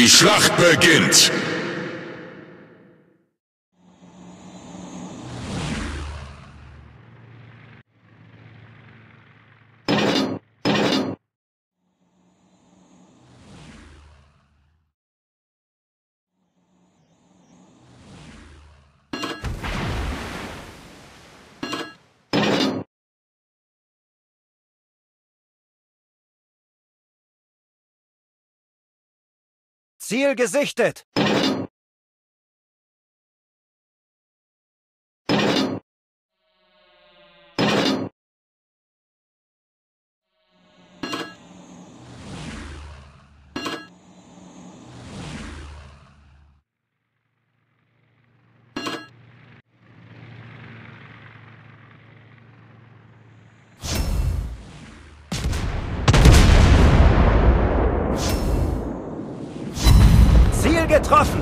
Die Schlacht beginnt! Ziel gesichtet! Ziel getroffen!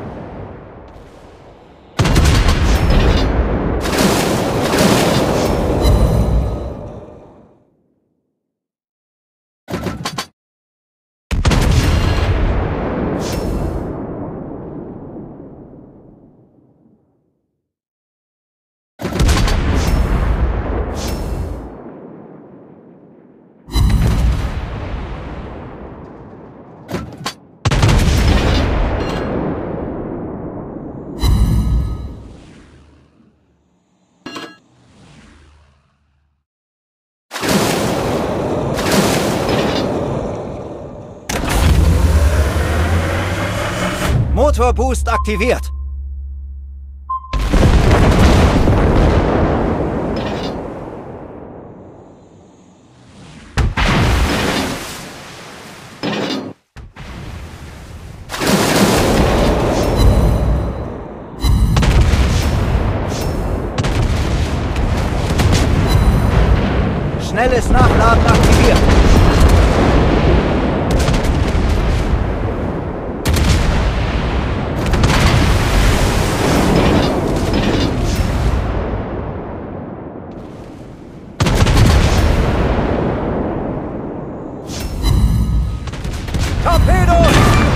Motorboost aktiviert. Schnelles Nachladen aktiviert. Torpedos!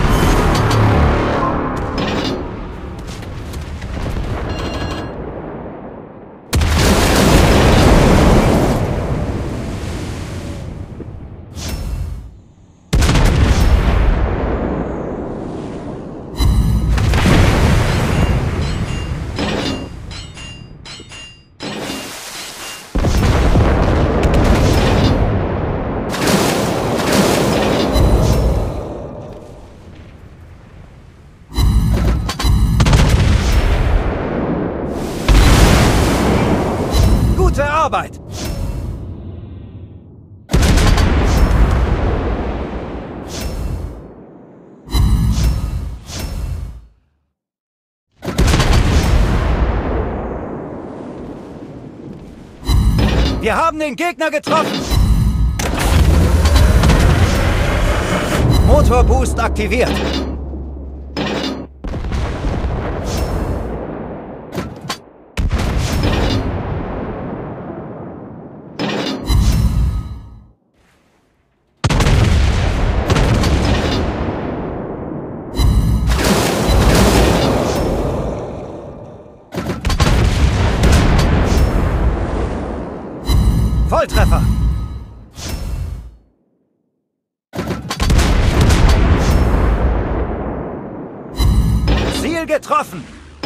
Gute Arbeit! Wir haben den Gegner getroffen! Motorboost aktiviert! Volltreffer! Ziel getroffen!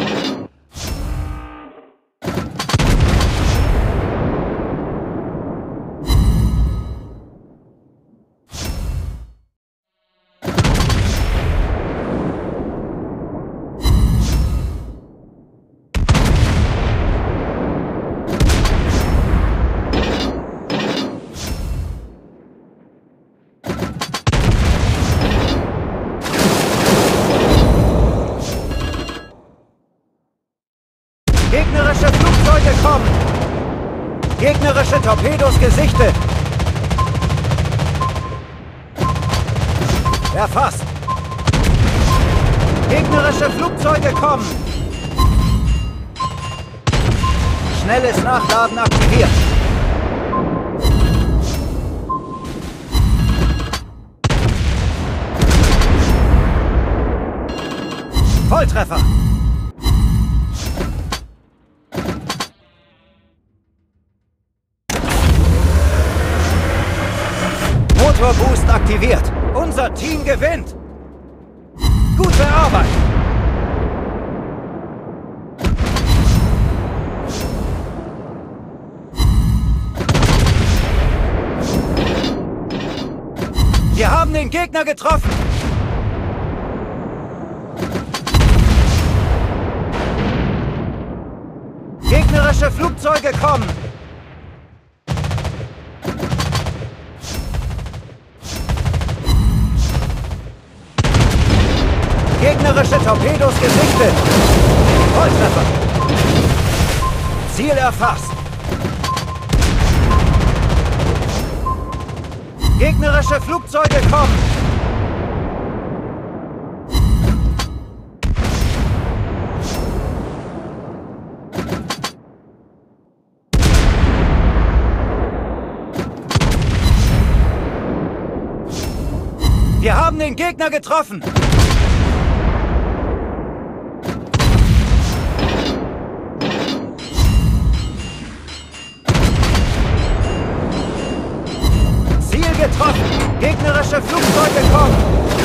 Gegnerische Flugzeuge kommen! Gegnerische Torpedos gesichtet! Erfasst! Gegnerische Flugzeuge kommen! Schnelles Nachladen aktiviert! Volltreffer! Motorboost aktiviert. Unser Team gewinnt. Gute Arbeit! Wir haben den Gegner getroffen. Gegnerische Flugzeuge kommen. Gegnerische Torpedos gesichtet. Volltreffer. Ziel erfasst. Gegnerische Flugzeuge kommen. Wir haben den Gegner getroffen. Getroffen! Gegnerische Flugzeuge kommen!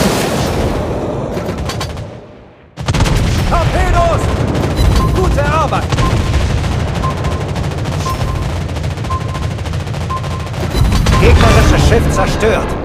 Torpedos! Gute Arbeit! Gegnerisches Schiff zerstört!